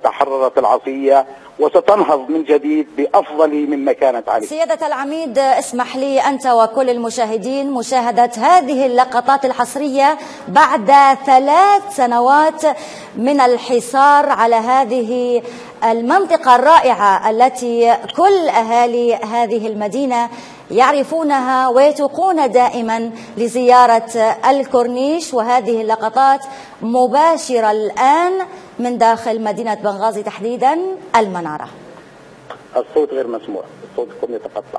تحررت العصية وستنهض من جديد بأفضل مما كانت عليه. سيادة العميد، اسمح لي أنت وكل المشاهدين مشاهدة هذه اللقطات الحصرية بعد 3 سنوات من الحصار على هذه المنطقة الرائعة التي كل أهالي هذه المدينة يعرفونها ويتوقون دائما لزيارة الكورنيش. وهذه اللقطات مباشرة الآن من داخل مدينة بنغازي، تحديدا المنارة. الصوت غير مسموع، صوتكم يتقطع.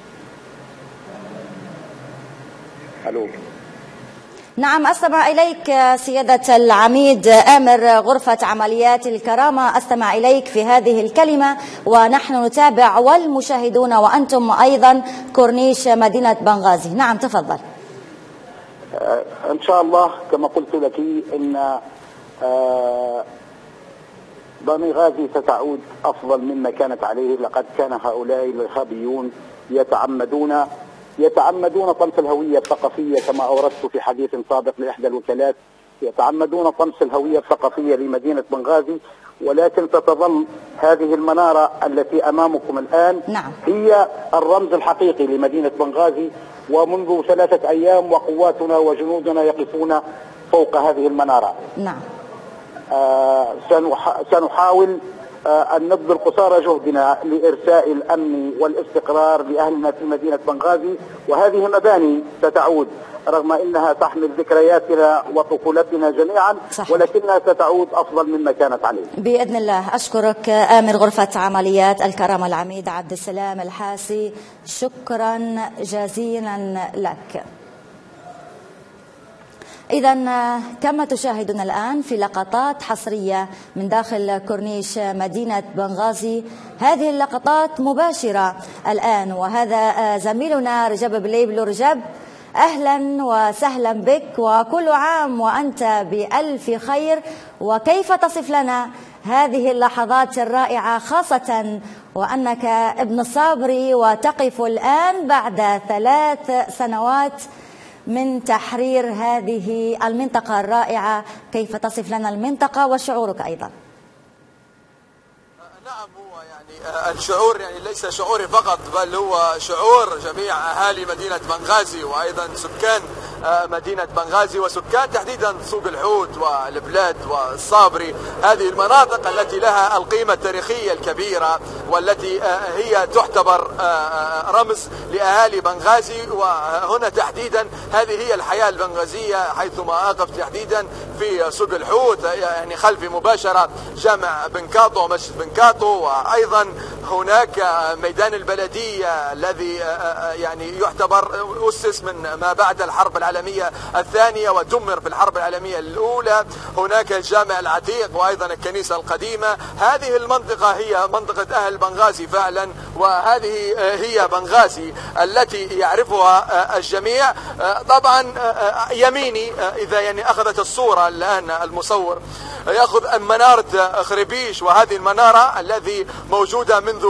ألو. نعم، أستمع إليك سيادة العميد آمر غرفة عمليات الكرامة، أستمع إليك في هذه الكلمة، ونحن نتابع والمشاهدون وأنتم أيضا كورنيش مدينة بنغازي. نعم تفضل. إن شاء الله كما قلت لك إن بنغازي ستعود أفضل مما كانت عليه. لقد كان هؤلاء الإرهابيون يتعمدون طمس الهوية الثقافية، كما أوردت في حديث سابق لإحدى الوكالات، يتعمدون طمس الهوية الثقافية لمدينة بنغازي. ولكن ستظل هذه المنارة التي أمامكم الآن هي الرمز الحقيقي لمدينة بنغازي. ومنذ 3 أيام وقواتنا وجنودنا يقفون فوق هذه المنارة. نعم. سنحاول أن نبذل قصارى جهدنا لإرساء الأمن والاستقرار لأهلنا في مدينة بنغازي. وهذه مباني ستعود رغم أنها تحمل ذكرياتنا وطفولتنا جميعا، ولكنها ستعود أفضل مما كانت عليه بإذن الله. أشكرك آمر غرفة عمليات الكرامة العميد عبد السلام الحاسي، شكرا جزيلا لك. إذا كما تشاهدون الآن في لقطات حصرية من داخل كورنيش مدينة بنغازي، هذه اللقطات مباشرة الآن، وهذا زميلنا رجب بليبلو. رجب، أهلا وسهلا بك، وكل عام وأنت بألف خير. وكيف تصف لنا هذه اللحظات الرائعة، خاصة وأنك ابن الصابري وتقف الآن بعد 3 سنوات من تحرير هذه المنطقة الرائعة؟ كيف تصف لنا المنطقة وشعورك أيضا؟ نعم، هو يعني الشعور يعني ليس شعوري فقط، بل هو شعور جميع أهالي مدينة بنغازي وأيضا سكان مدينة بنغازي وسكان تحديدا سوق الحوت والبلاد والصابري، هذه المناطق التي لها القيمة التاريخية الكبيرة والتي هي تعتبر رمز لأهالي بنغازي. وهنا تحديدا هذه هي الحياة البنغازية، حيثما أقف تحديدا في سوق الحوت يعني خلفي مباشرة جامع بنكاطو ومسجد بنكاطو، وأيضا هناك ميدان البلدية الذي يعني يعتبر أسس من ما بعد الحرب العالمية الثانية ودمر في الحرب العالمية الأولى. هناك الجامع العتيق وأيضا الكنيسة القديمة. هذه المنطقة هي منطقة أهل بنغازي فعلا، وهذه هي بنغازي التي يعرفها الجميع. طبعا يميني إذا يعني أخذت الصورة الآن المصور يأخذ منارة خريبيش، وهذه المنارة الذي موجودة منذ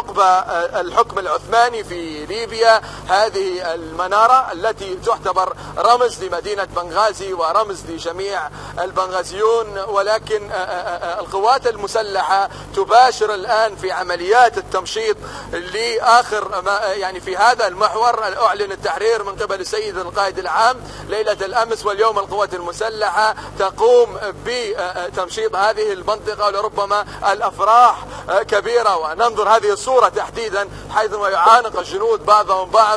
الحكم العثماني في ليبيا. هذه المنارة التي تعتبر رمز لمدينة بنغازي ورمز لجميع البنغازيون. ولكن القوات المسلحة تباشر الآن في عمليات التمشيط لآخر يعني في هذا المحور. أعلن التحرير من قبل السيد القائد العام ليلة الأمس، واليوم القوات المسلحة تقوم بتمشيط هذه المنطقة، ولربما الأفراح كبيرة. وننظر هذه الصورة تحديدا حيثما يعانق الجنود بعضهم بعض،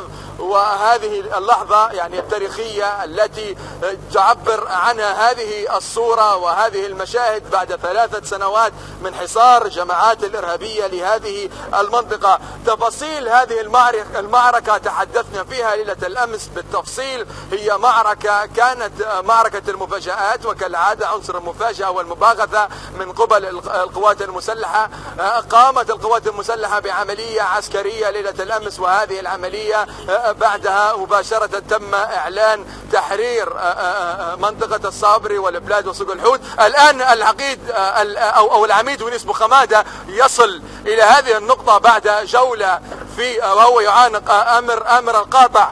وهذه اللحظة يعني التاريخية التي تعبر عنها هذه الصورة وهذه المشاهد بعد 3 سنوات من حصار جماعات الإرهابية لهذه المنطقة. تفاصيل هذه المعركة تحدثنا فيها ليلة الأمس بالتفصيل. هي معركة كانت معركة المفاجآت، وكالعادة عنصر المفاجأة والمباغتة من قبل القوات المسلحة. قامت القوات المسلحة بعملية عسكرية ليلة الأمس، وهذه العملية بعدها مباشرة تم إعلان تحرير منطقة الصابري والبلاد وسوق الحوت. الآن العقيد أو العميد ونيس بوخمادة يصل إلى هذه النقطة بعد جولة وهو يعانق آمر القاطع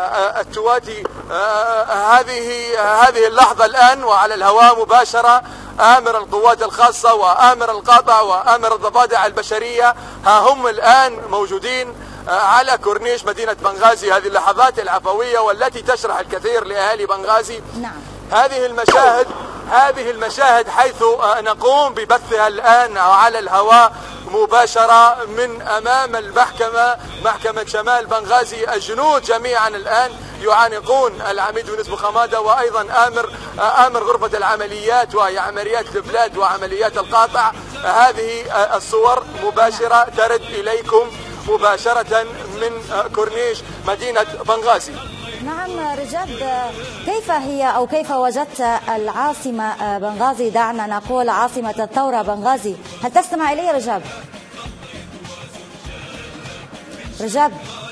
التواتي. هذه اللحظة الآن وعلى الهواء مباشرة آمر القوات الخاصة وآمر القاطع وآمر الضفادع البشرية ها هم الآن موجودين على كورنيش مدينة بنغازي. هذه اللحظات العفوية والتي تشرح الكثير لأهالي بنغازي. نعم. هذه المشاهد حيث نقوم ببثها الآن على الهواء مباشرة من أمام المحكمة، محكمة شمال بنغازي. الجنود جميعا الآن يعانقون العميد يونس بوخمادة وأيضا آمر غرفة العمليات وهي عمليات البلاد وعمليات القاطع. هذه الصور مباشرة ترد إليكم مباشرة من كورنيش مدينة بنغازي. نعم رجاب، كيف هي أو كيف وجدت العاصمة بنغازي؟ دعنا نقول عاصمة الثورة بنغازي. هل تستمع إلي رجاب؟ رجاب،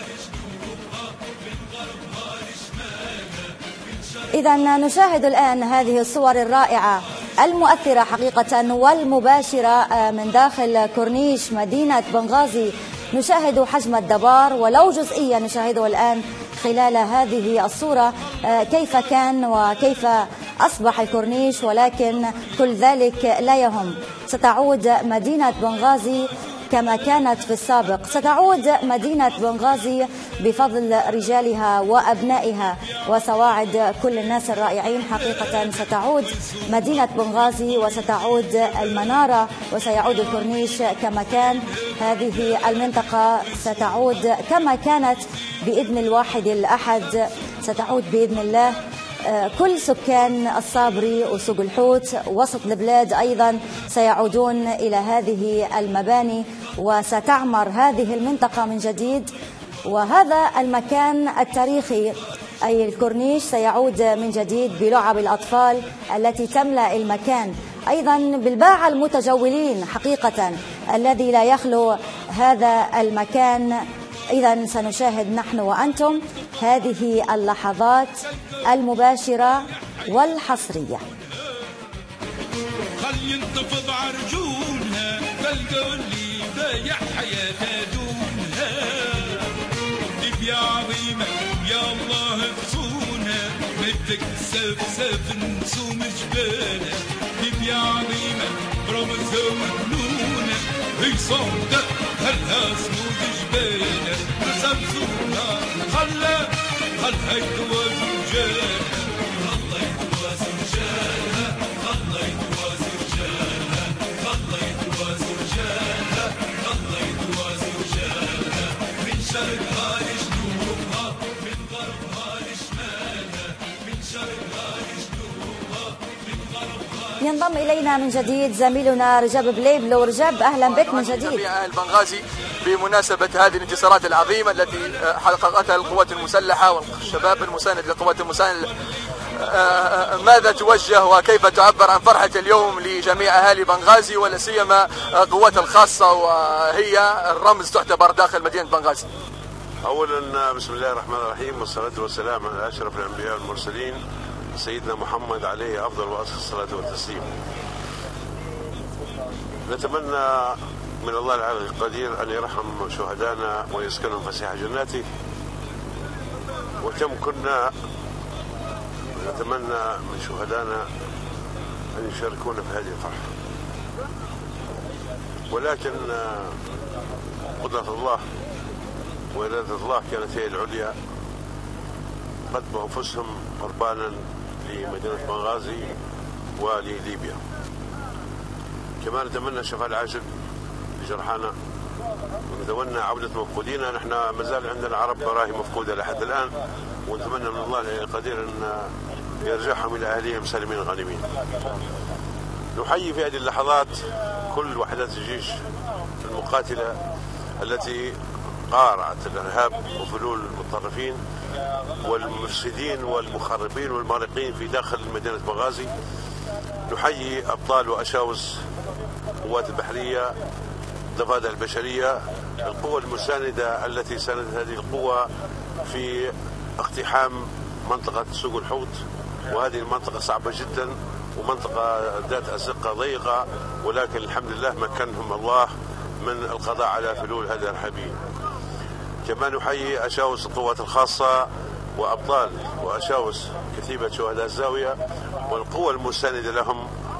إذا نشاهد الآن هذه الصور الرائعة المؤثرة حقيقة والمباشرة من داخل كورنيش مدينة بنغازي. نشاهد حجم الدبار ولو جزئيا نشاهده الآن خلال هذه الصورة، كيف كان وكيف أصبح الكورنيش، ولكن كل ذلك لا يهم. ستعود مدينة بنغازي كما كانت في السابق. ستعود مدينة بنغازي بفضل رجالها وأبنائها وسواعد كل الناس الرائعين. حقيقة ستعود مدينة بنغازي وستعود المنارة وسيعود الكورنيش كما كان. هذه المنطقة ستعود كما كانت بإذن الواحد الأحد. ستعود بإذن الله. كل سكان الصابري وسوق الحوت وسط البلاد أيضا سيعودون إلى هذه المباني وستعمر هذه المنطقة من جديد. وهذا المكان التاريخي أي الكورنيش سيعود من جديد بلعب الأطفال التي تملأ المكان، أيضا بالباعة المتجولين حقيقة الذي لا يخلو هذا المكان. إذا سنشاهد نحن وأنتم هذه اللحظات المباشرة والحصرية. خل ينتفض عرجونها فالقولي ضيع حياتها دونها. يا عظيمة يا الله اغصونا مدك سف نسوم جبالها. يا عظيمة برمزها وجنونها هي صوتك هلها صمود جبالها. سمسونا خلها يتوازي رجالها. الله يتوازي رجالها. الله يتوازي رجالها. الله يتوازي رجالها. الله يتوازي رجالها. من شرقها لجنوبها من غربها لشمالها. من شرقها لجنوبها من غربها. ينضم إلينا من جديد زميلنا رجاب بليبلو. رجاب، أهلا بك من جديد. جميع أهل بنغازي بمناسبة هذه الانتصارات العظيمة التي حققتها القوات المسلحة والشباب المساند للقوات المساندة، ماذا توجه وكيف تعبر عن فرحة اليوم لجميع أهالي بنغازي ولا سيما القوات الخاصة وهي الرمز تعتبر داخل مدينة بنغازي؟ أولا بسم الله الرحمن الرحيم والصلاة والسلام على أشرف الأنبياء والمرسلين سيدنا محمد عليه أفضل وأصل الصلاة والتسليم. نتمنى من الله العلي القدير أن يرحم شهدانا ويسكنهم فسيح جناته. وكم كنا نتمنى من شهدانا أن يشاركونا في هذه الفرحة، ولكن قدرة الله وإرادة الله كانت هي العليا. قدموا أنفسهم قربانا لمدينة بنغازي ولليبيا. كما نتمنى الشفاء العاجل لجرحانا ونتمنى عودة مفقودينا. نحن ما زال عندنا عرب براهي مفقودة لحد الآن، ونتمنى من الله القدير أن يرجعهم إلى أهلهم سالمين غانمين. نحيي في هذه اللحظات كل وحدات الجيش المقاتلة التي قارعت الإرهاب وفلول المتطرفين والمفسدين والمخربين والمارقين في داخل مدينة بنغازي. نحيي أبطال وأشاوس قوات البحرية، ضفادع البشرية، القوى المساندة التي ساندت هذه القوة في اقتحام منطقة سوق الحوت، وهذه المنطقة صعبة جدا ومنطقة ذات أزقة ضيقة، ولكن الحمد لله مكنهم الله من القضاء على فلول هذا الإرهابيين. كما نحيي أشاوس القوات الخاصة وأبطال وأشاوس كتيبة شهداء الزاوية والقوى المساندة لهم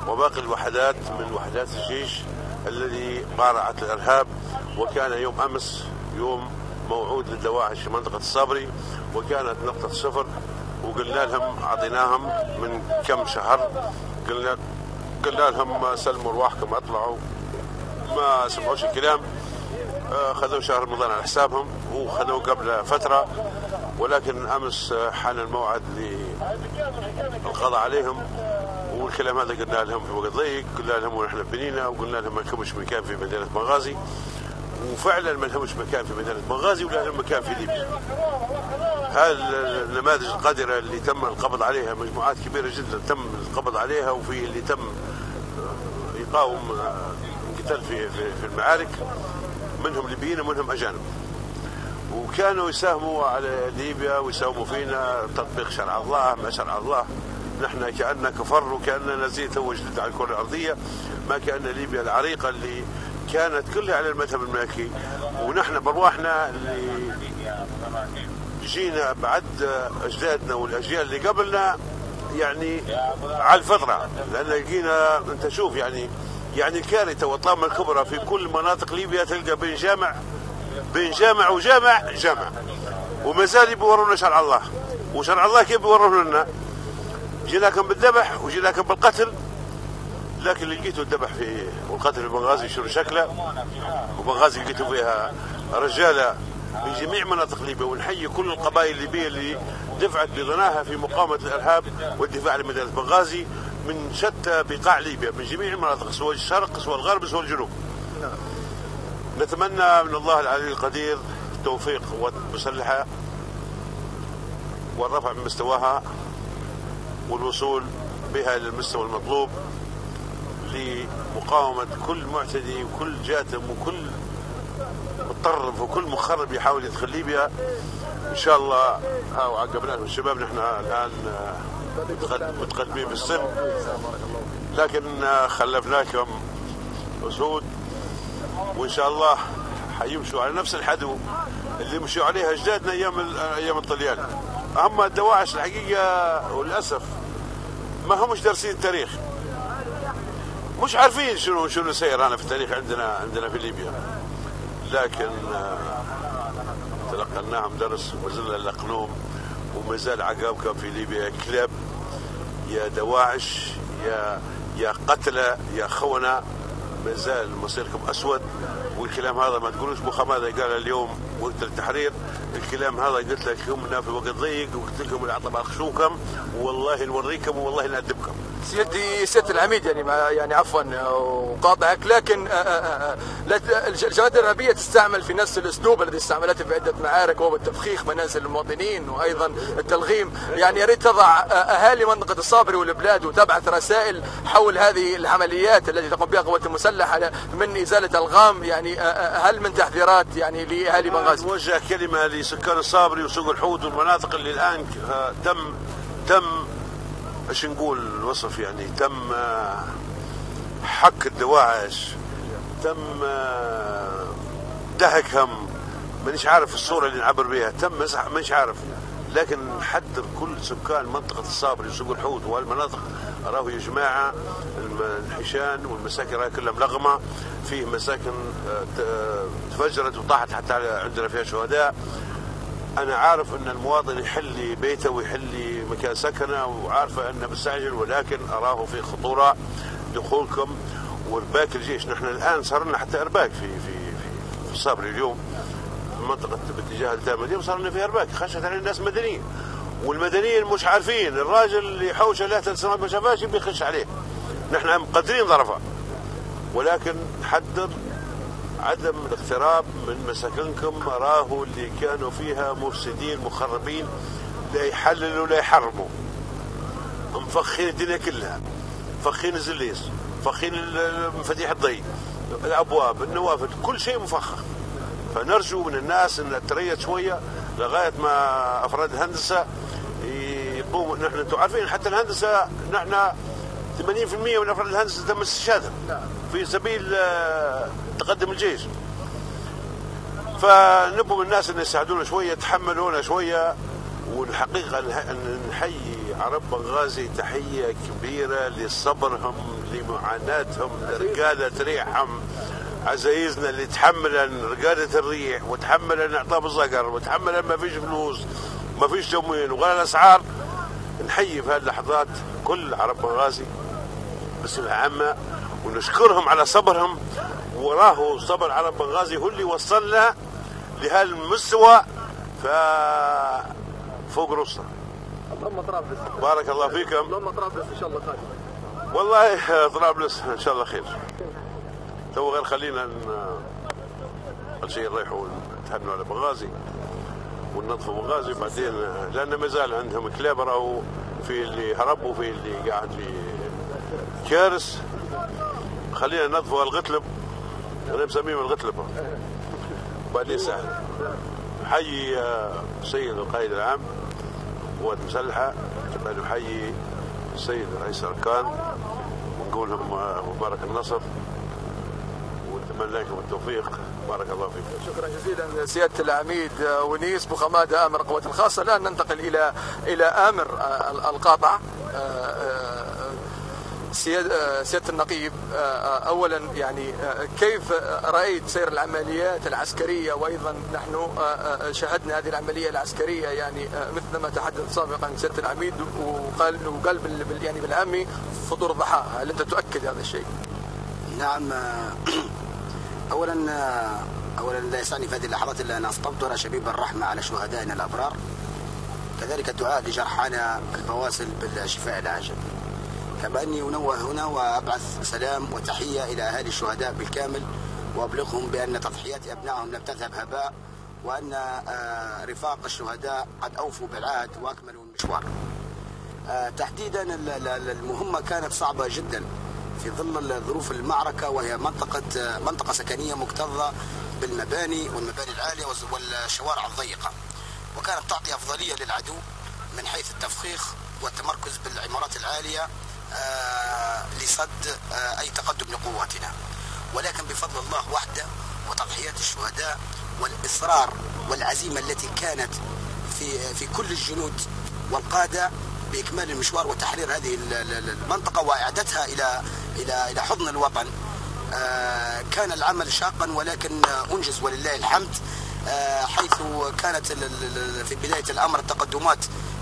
وباقي الوحدات من وحدات الجيش الذي قارعت الإرهاب. وكان يوم أمس يوم موعود للدواعش في منطقة الصابري، وكانت نقطة صفر، وقلنا لهم أعطيناهم من كم شهر، قلنا لهم سلموا رواحكم اطلعوا، ما سمعوش الكلام. خذوا شهر رمضان على حسابهم وخذوا قبل فترة، ولكن أمس حان الموعد للقضاء عليهم. والكلام هذا قلنا لهم في وقت ضيق، قلنا لهم ونحن بنينا، وقلنا لهم ما لهمش مكان في مدينة بنغازي، وفعلا ما لهمش مكان في مدينة بنغازي ولا لهم مكان في ليبيا. هذه النماذج القادرة اللي تم القبض عليها، مجموعات كبيرة جدا تم القبض عليها، وفي اللي تم يقاوم قتال في المعارك، منهم ليبيين ومنهم أجانب، وكانوا يساهموا على ليبيا ويساهموا فينا تطبيق شرع الله ما شرع الله. نحن كأننا كفر وكأننا زي تو جديد على الكرة الأرضية، ما كأن ليبيا العريقة اللي كانت كلها على المذهب المالكي، ونحن برواحنا اللي جينا بعد أجدادنا والأجيال اللي قبلنا يعني على الفطرة، لأن لقينا أنت شوف يعني الكارثة والطامة الكبرى في كل مناطق ليبيا، تلقى بين جامع وجامع، وما زال بيورونا شرع الله. وشرع الله كيف بيوروه لنا؟ جيناكم بالذبح وجيناكم بالقتل، لكن اللي لقيته الذبح في والقتل في بنغازي شنو شكله. وبنغازي لقيته فيها رجاله من جميع مناطق ليبيا، ونحيي كل القبائل الليبيه اللي دفعت بضناها في مقاومه الارهاب والدفاع عن مدينه بنغازي من شتى بقاع ليبيا، من جميع المناطق، سواء الشرق سواء الغرب سواء الجنوب. نتمنى من الله العلي القدير التوفيق والمسلحه والرفع من مستواها والوصول بها إلى المستوى المطلوب لمقاومة كل معتدي وكل جاثم وكل متطرف وكل مخرب يحاول يدخل ليبيا. إن شاء الله وعقبنا لهم الشباب، نحن الآن متقدمين في السن، لكن خلفناكم أسود، وإن شاء الله حيمشوا على نفس الحدو اللي مشوا عليها أجدادنا أيام الطليان. أما الدواعش الحقيقة وللأسف ما همش دارسين التاريخ، مش عارفين شنو سير أنا في التاريخ عندنا في ليبيا، لكن تلقناهم درس وزلنا اللقنوم، وما زال عقابكم في ليبيا كلاب، يا دواعش يا قتلة يا خونة، ما زال مصيركم أسود. والكلام هذا ما تقولوش مخمادة قال اليوم وقت التحرير، الكلام هذا قلت لكم في وقت ضيق، وقلت لكم اللي اعطى خشوكم والله نوريكم والله نأدبكم. سيادة العميد يعني عفوا وقاطعك، لكن الجماعات الارهابيه تستعمل في نفس الاسلوب الذي استعملته في عده معارك، وهو التفخيخ منازل المواطنين وايضا التلغيم. يعني يا ريت تضع اهالي منطقه الصابري والبلاد وتبعث رسائل حول هذه العمليات التي تقوم بها القوات المسلحه من ازاله الغام. يعني هل من تحذيرات يعني لاهالي بنغازي؟ نوجه كلمه لسكان الصابري وسوق الحوت والمناطق اللي الان تم ايش نقول الوصف، يعني تم حك الدواعش، تم دهكهم، مانيش عارف الصوره اللي نعبر بها، تم مسح مانيش عارف، لكن نحذر كل سكان منطقه الصابري وسوق الحوت والمناطق. راهو يا جماعه الحيشان والمساكن راهي كلها ملغمه، فيه مساكن تفجرت وطاحت حتى عندنا فيها شهداء. أنا عارف أن المواطن يحل بيته ويحل مكان سكنه وعارفة أنه مستعجل، ولكن أراه في خطورة دخولكم وإرباك الجيش. نحن الآن صار لنا حتى إرباك في الصابري اليوم، في منطقة باتجاه التامدين صار لنا في إرباك خشية على الناس مدنيين، والمدنيين مش عارفين. الراجل اللي حوش له 3 سنوات ما شافاش يبي يخش عليه. نحن مقدرين ظرفه، ولكن نحذر عدم الاقتراب من مساكنكم. راهو اللي كانوا فيها مفسدين مخربين، لا يحللوا لا يحرموا، مفخين الدنيا كلها، مفخين الزليس، مفخين مفاتيح الضي، الابواب، النوافذ، كل شيء مفخخ. فنرجو من الناس ان تريث شويه لغايه ما افراد الهندسه يقوموا. نحن انتم عارفين حتى الهندسه نحن 80% من افراد الهندسه تم استشهادهم في سبيل تقدم الجيش. فنبوا من الناس ان يساعدونا شويه، يتحملونا شويه. والحقيقه ان نحيي عرب بنغازي تحيه كبيره لصبرهم لمعاناتهم لرقادة ريحهم، عزايزنا اللي تحمل رقادة الريح وتحمل اعطاب الزقر وتحمل ما فيش فلوس وما فيش تموين وغير الاسعار. نحيي في هذه اللحظات كل عرب بنغازي بصفة عامة ونشكرهم على صبرهم، وراه صبر عرب بنغازي هو اللي وصلنا لهالمستوى فوق راسنا. اللهم طرابلس. بارك الله فيكم. اللهم طرابلس ان شاء الله خير. والله طرابلس ان شاء الله خير. تو غير خلينا اول شيء نريحوا نتهنوا على بنغازي وننظفوا بنغازي، وبعدين لان ما زال عندهم كلابره وفي اللي هرب وفي اللي قاعد في كارث. خلينا ننظفوا الغتلب، انا مسميهم الغتلب. وبعدين سهل. نحيي السيد القائد العام قوات المسلحه، كما نحيي السيد رئيس الاركان ونقول لهم مبارك النصر ونتمنى لكم التوفيق. بارك الله فيكم. شكرا جزيلا سياده العميد ونيس بوخماده امر القوات الخاصه. الان ننتقل الى امر القاطع. سياده النقيب، اولا يعني كيف رايت سير العمليات العسكريه، وايضا نحن شاهدنا هذه العمليه العسكريه يعني مثل ما تحدث سابقا سياده العميد وقال يعني بالعامي فطور الضحى، هل انت تؤكد هذا الشيء؟ نعم. اولا لا يسعني في هذه اللحظات الا ان استبدر شبيب الرحمه على شهدائنا الابرار، كذلك الدعاء لجرحانا البواسل بالشفاء العاجل. كما اني انوه هنا وابعث سلام وتحيه الى اهالي الشهداء بالكامل، وابلغهم بان تضحيات ابنائهم لم تذهب هباء، وان رفاق الشهداء قد اوفوا بالعهد واكملوا المشوار. تحديدا المهمه كانت صعبه جدا في ظل ظروف المعركه، وهي منطقه سكنيه مكتظه بالمباني والمباني العاليه والشوارع الضيقه، وكانت تعطي افضليه للعدو من حيث التفخيخ والتمركز بالعمارات العاليه لصد أي تقدم لقواتنا. ولكن بفضل الله وحده وتضحيات الشهداء والإصرار والعزيمة التي كانت في كل الجنود والقادة بإكمال المشوار وتحرير هذه المنطقة وإعادتها إلى حضن الوطن. كان العمل شاقا ولكن أنجز ولله الحمد، حيث كانت في بداية الأمر التقدمات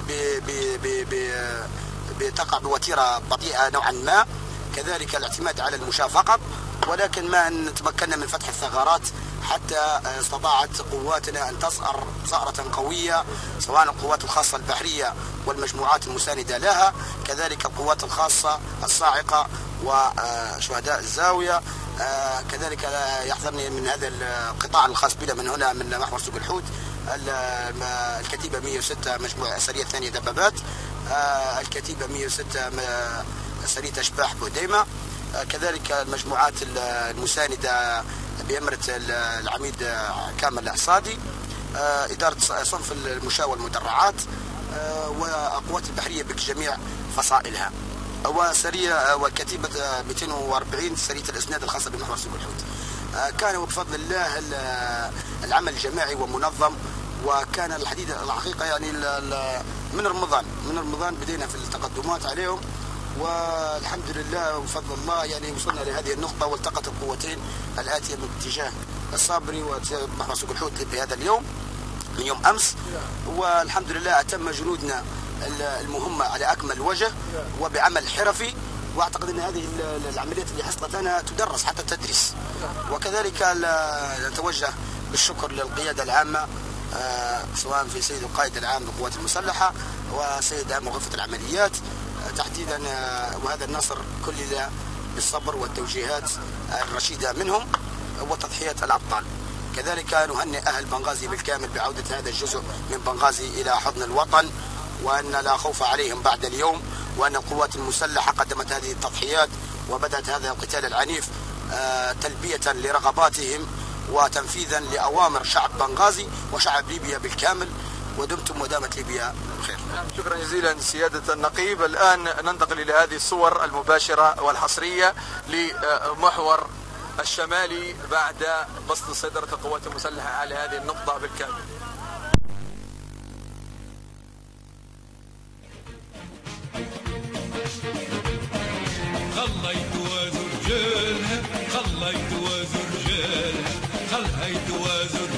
بتقع بوتيرة بطيئة نوعا ما، كذلك الاعتماد على المشاة فقط، ولكن ما أن تمكنا من فتح الثغرات حتى استطاعت قواتنا أن تصأر صأرة قوية، سواء القوات الخاصة البحرية والمجموعات المساندة لها، كذلك القوات الخاصة الصاعقة وشهداء الزاوية. كذلك يحضرني من هذا القطاع الخاص بنا من هنا من محور سوق الحوت الكتيبة 106 مجموعة سرية ثانية دبابات، الكتيبة 106 سرية أشباح بوديمة، كذلك المجموعات المساندة بأمرة العميد كامل العصادي، إدارة صنف المشاة والمدرعات، وقوات البحرية بجميع فصائلها، والكتيبة 240 سرية الإسناد الخاصة بمحور سوق الحوت. كان بفضل الله العمل جماعي ومنظم، وكان الحديد الحقيقة يعني من رمضان بدينا في التقدمات عليهم، والحمد لله وبفضل الله يعني وصلنا لهذه النقطة، والتقت القوتين الآتية من اتجاه الصابري ومحور سوق الحوت بهذا اليوم من يوم أمس، والحمد لله أتم جنودنا المهمة على أكمل وجه وبعمل حرفي، واعتقد ان هذه العمليات اللي حصلت لنا تدرس حتى التدريس. وكذلك نتوجه بالشكر للقياده العامه، سواء في سيد القائد العام للقوات المسلحه وسيد عام غرفه العمليات تحديدا، وهذا النصر كلل بالصبر والتوجيهات الرشيده منهم وتضحيات الابطال. كذلك نهنئ اهل بنغازي بالكامل بعوده هذا الجزء من بنغازي الى حضن الوطن، وان لا خوف عليهم بعد اليوم، وأن القوات المسلحة قدمت هذه التضحيات وبدأت هذا القتال العنيف تلبية لرغباتهم وتنفيذا لأوامر شعب بنغازي وشعب ليبيا بالكامل، ودمتم ودامت ليبيا بخير. شكرا جزيلا سيادة النقيب. الآن ننتقل إلى هذه الصور المباشرة والحصرية لمحور الشمالي بعد بسط سيطرة القوات المسلحة على هذه النقطة بالكامل. غليت خلها يتوازوا رجال، خلها يتوازوا